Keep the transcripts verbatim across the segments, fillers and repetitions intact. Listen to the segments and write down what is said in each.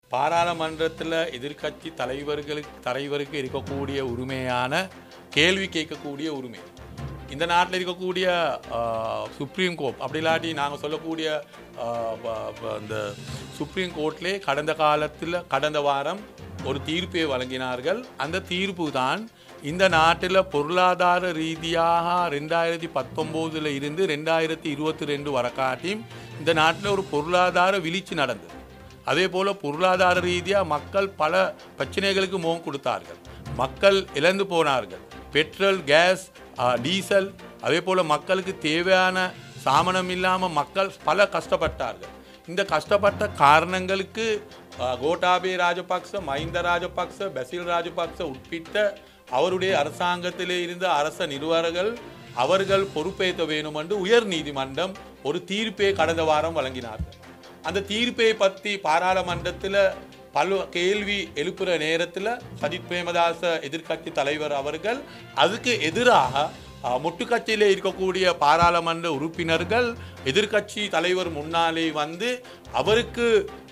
பாராளுமன்றத்தில் எதிர்க்கட்சி தலைவர்களுக்கு தலைவருக்கு இருக்கக்கூடிய உரிமையான கேள்வி கேட்கக்கூடிய உரிமை இந்த நாட்டில் இருக்கக்கூடிய சுப்ரீம் கோர்ட் அப்படி இல்லாட்டி நாங்கள் சொல்லக்கூடிய இந்த சுப்ரீம் கோர்ட்லே கடந்த காலத்தில் கடந்த வாரம் ஒரு தீர்ப்பை வழங்கினார்கள். அந்த தீர்ப்பு தான் இந்த நாட்டில் பொருளாதார ரீதியாக ரெண்டாயிரத்தி பத்தொம்போதில் இருந்து ரெண்டாயிரத்தி இருபத்தி ரெண்டு வரக்காட்டியும் இந்த நாட்டில் ஒரு பொருளாதார வீழ்ச்சி நடந்தது. அதே போல் பொருளாதார ரீதியாக மக்கள் பல பிரச்சனைகளுக்கு முகம் கொடுத்தார்கள். மக்கள் இழந்து போனார்கள். பெட்ரோல், கேஸ், டீசல், அதே போல் மக்களுக்கு தேவையான சாமனம் இல்லாமல் மக்கள் பல கஷ்டப்பட்டார்கள். இந்த கஷ்டப்பட்ட காரணங்களுக்கு கோட்டாபய ராஜபக்ச, மஹிந்த ராஜபக்ச, பசில் ராஜபக்ச உட்பிட்ட அவருடைய அரசாங்கத்திலே இருந்த அரச நிர்வாகிகள் அவர்கள் பொறுப்பேற்க வேணும் என்று உயர் நீதிமன்றம் ஒரு தீர்ப்பை கடந்த வாரம் வழங்கினார்கள். அந்த தீர்ப்பை பற்றி பாராளுமன்றத்தில் பல கேள்வி எழுப்புகிற நேரத்தில் சஜித் பிரேமதாச எதிர்க்கட்சி தலைவர் அவர்கள் அதுக்கு எதிராக முட்டுக்கட்சியில் இருக்கக்கூடிய பாராளுமன்ற உறுப்பினர்கள் எதிர்க்கட்சி தலைவர் முன்னாலே வந்து அவருக்கு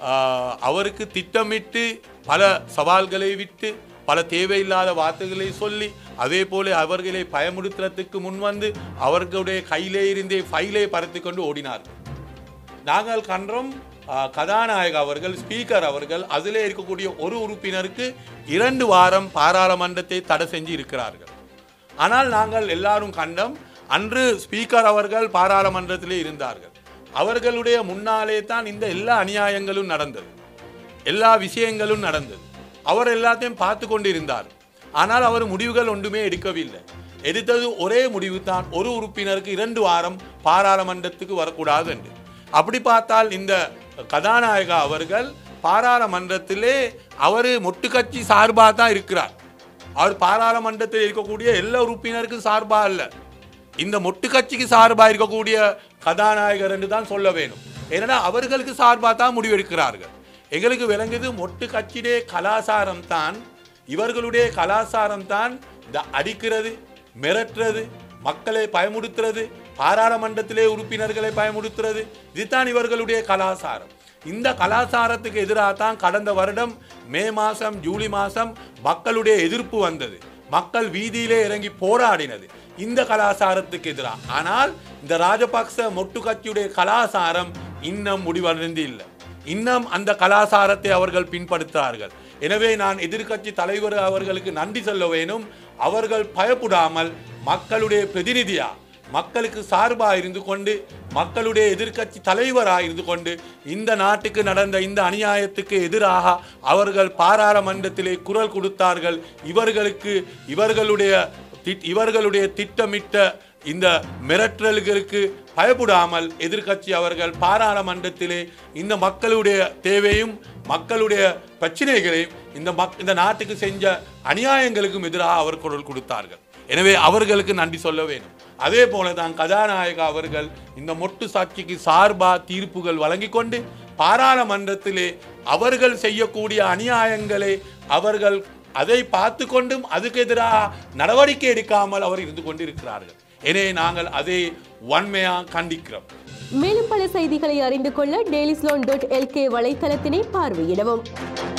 அவருக்கு திட்டமிட்டு பல சவால்களை விட்டு பல தேவையில்லாத வார்த்தைகளை சொல்லி அதே போல அவர்களை பயமுறுத்துறதுக்கு முன் வந்து அவர்களுடைய கையிலே இருந்தே ஃபைலை பறத்து கொண்டு ஓடினார்கள். நாங்கள் கண்டோம் கதாநாயக அவர்கள், ஸ்பீக்கர் அவர்கள் அதிலே இருக்கக்கூடிய ஒரு உறுப்பினருக்கு இரண்டு வாரம் பாராளுமன்றத்தை தடை செஞ்சு இருக்கிறார்கள். ஆனால் நாங்கள் எல்லாரும் கண்டோம், அன்று ஸ்பீக்கர் அவர்கள் பாராளுமன்றத்திலே இருந்தார்கள். அவர்களுடைய முன்னாலே தான் இந்த எல்லா அநியாயங்களும் நடந்தது, எல்லா விஷயங்களும் நடந்தது. அவர் எல்லாத்தையும் பார்த்து கொண்டு இருந்தார். ஆனால் அவர் முடிவுகள் ஒன்றுமே எடுக்கவில்லை. எடுத்தது ஒரே முடிவு தான், ஒரு உறுப்பினருக்கு இரண்டு வாரம் பாராளுமன்றத்துக்கு வரக்கூடாது என்று. அப்படி பார்த்தால் இந்த கதாநாயகா அவர்கள் பாராளுமன்றத்திலே அவர் மொட்டுக்கட்சி சார்பாக தான் இருக்கிறார். அவர் பாராளுமன்றத்தில் இருக்கக்கூடிய எல்லா உறுப்பினருக்கும் சார்பாக அல்ல, இந்த மொட்டுக்கட்சிக்கு சார்பாக இருக்கக்கூடிய கதாநாயகர் என்று தான் சொல்ல வேணும். ஏன்னா அவர்களுக்கு சார்பாக தான் முடிவெடுக்கிறார்கள். எங்களுக்கு விளங்குது மொட்டு கட்சியுடைய கலாச்சாரம் தான், இவர்களுடைய கலாச்சாரம் தான் இந்த அடிக்கிறது, மிரட்டுறது, மக்களை பயமுறுத்துறது, பாராளுமன்றத்திலே உறுப்பினர்களை பயமுறுத்துறது, இதுதான் இவர்களுடைய கலாச்சாரம். இந்த கலாச்சாரத்துக்கு எதிராக தான் கடந்த வருடம் மே மாதம் ஜூலை மாதம் மக்களுடைய எதிர்ப்பு வந்தது. மக்கள் வீதியிலே இறங்கி போராடினது இந்த கலாச்சாரத்துக்கு எதிராக. ஆனால் இந்த ராஜபக்ச மொட்டு கட்சியுடைய கலாச்சாரம் இன்னும் முடிவடைந்து இல்லை. இன்னும் அந்த கலாச்சாரத்தை அவர்கள் பின்பற்றுகிறார்கள். எனவே நான் எதிர்க்கட்சி தலைவர் அவர்களுக்கு நன்றி சொல்ல வேணும். அவர்கள் பயப்படாமல் மக்களுடைய பிரதிநிதியா, மக்களுக்கு சார்பாக இருந்து கொண்டு, மக்களுடைய எதிர்க்கட்சி தலைவராக இருந்து கொண்டு இந்த நாட்டுக்கு நடந்த இந்த அநியாயத்துக்கு எதிராக அவர்கள் பாராளுமன்றத்திலே குரல் கொடுத்தார்கள். இவர்களுக்கு இவர்களுடைய இவர்களுடைய திட்டமிட்ட இந்த மிரட்டல்களுக்கு பயப்படாமல் எதிர்க்கட்சி அவர்கள் பாராளுமன்றத்திலே இந்த மக்களுடைய தேவையும் மக்களுடைய பிரச்சனைகளையும் இந்த மக் இந்த நாட்டுக்கு செஞ்ச அநியாயங்களுக்கும் எதிராக அவர் குரல் கொடுத்தார்கள். எனவே அவர்களுக்கு நன்றி சொல்ல வேண்டும். அதே போல தான் கதாநாயகா அவர்கள் இந்த மொட்டு சாட்சிக்கு சார்பாக தீர்ப்புகள் வழங்கி கொண்டு பாராளுமன்றத்திலே அவர்கள் செய்யக்கூடிய அநியாயங்களை அவர்கள் அதை பார்த்து கொண்டும் அதுக்கு எதிராக நடவடிக்கை எடுக்காமல் அவர் இருந்து கொண்டிருக்கிறார்கள். எனவே நாங்கள் அதை வன்மையாக கண்டிக்கிறோம். மேலும் பல செய்திகளை அறிந்து கொள்ள டெய்லிஸ்லோன் டாட் எல்கே வலைத்தளத்தினை பார்வையிடவும்.